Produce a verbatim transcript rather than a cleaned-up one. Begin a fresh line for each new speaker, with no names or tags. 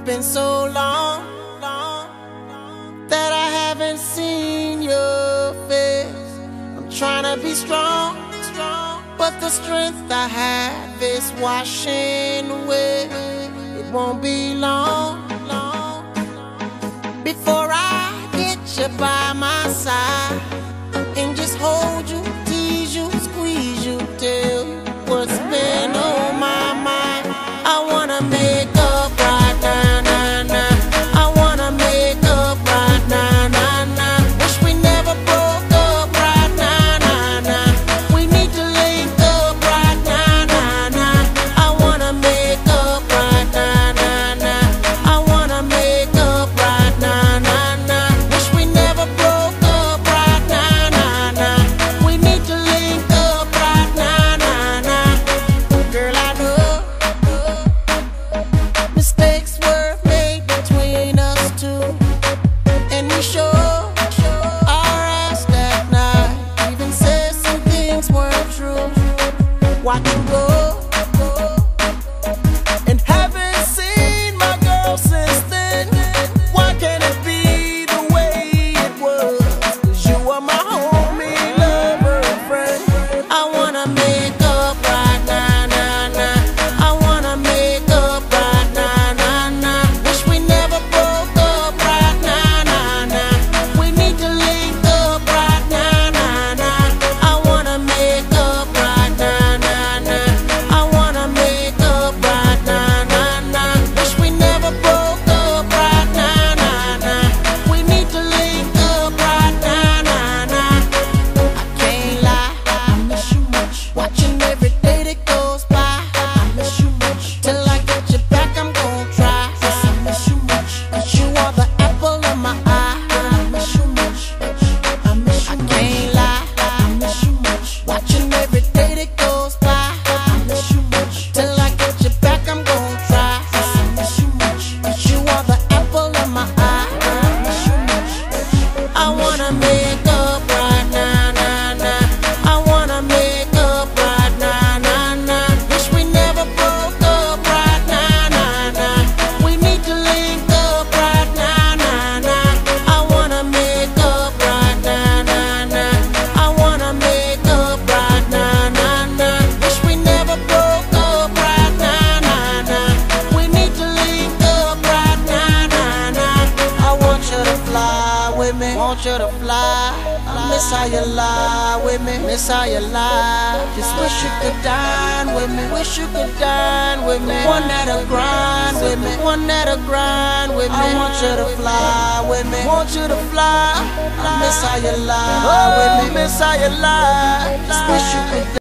been so long, long that I haven't seen your face. I'm trying to be strong, strong, but the strength I have is washing away. It won't be long, long before I get you by my side and just hold you, tease you, squeeze you, tell you what's been on my mind. I wanna make up right now, nah, nah. I wanna make up right now, nah, nah. Wish we never broke up right now, nah, nah. We need to link up right now, nah, nah. I wanna make up right now, nah, nah. I wanna make up right now, nah, nah. Wish we never broke up right now, nah, nah. We need to link up right now, nah, nah. Girl, I know mistakes were made between us two, and we sure our ass that night. Even said some things weren't true. Watch you go, and haven't seen my girl since then. Why can't it be the way it was? 'Cause you are my homie, lover, and friend. I wanna make up right now, nah, nah. I wanna make up right now, nah, nah. Wish we never broke up right now, nah, nah. We need to link up right now, nah, nah. I wanna make up right now, nah, nah. I wanna make up right now, nah, nah. Wish we never broke up right now, nah, nah. We need to link up right now, nah, nah. I can't lie, I miss you much. Watching every day that goes by, I miss you much. Till I get you back, I'm gon' try. Yes, I miss you much. 'Cause you are the apple of my eye. I miss you much. I miss you much. I can't lie, I miss you much. Watching every day that goes by, I miss you much. Till I get you back, I'm gon' try. Yes, I miss you much. 'Cause you are the apple of my eye. I miss you much. I wanna make up right now, nah, nah. I wanna make up right now, nah, nah. Wish we never broke up right now, nah, nah. We need to link up right now, nah, nah. I wanna make up right now, nah, nah. I wanna make up right now, nah, nah. Wish we never broke up right now, nah, nah. We need to link up right now, nah, nah. I want you to fly with me, want you to fly. I miss how you lie with me, miss how you lie. Just wish you could dine with me, wish you could dine with me. One that'll grind with me, one that'll grind with me. I want you to fly with me, want you to fly. I miss how you lie with me, miss how you lie. Just wish you could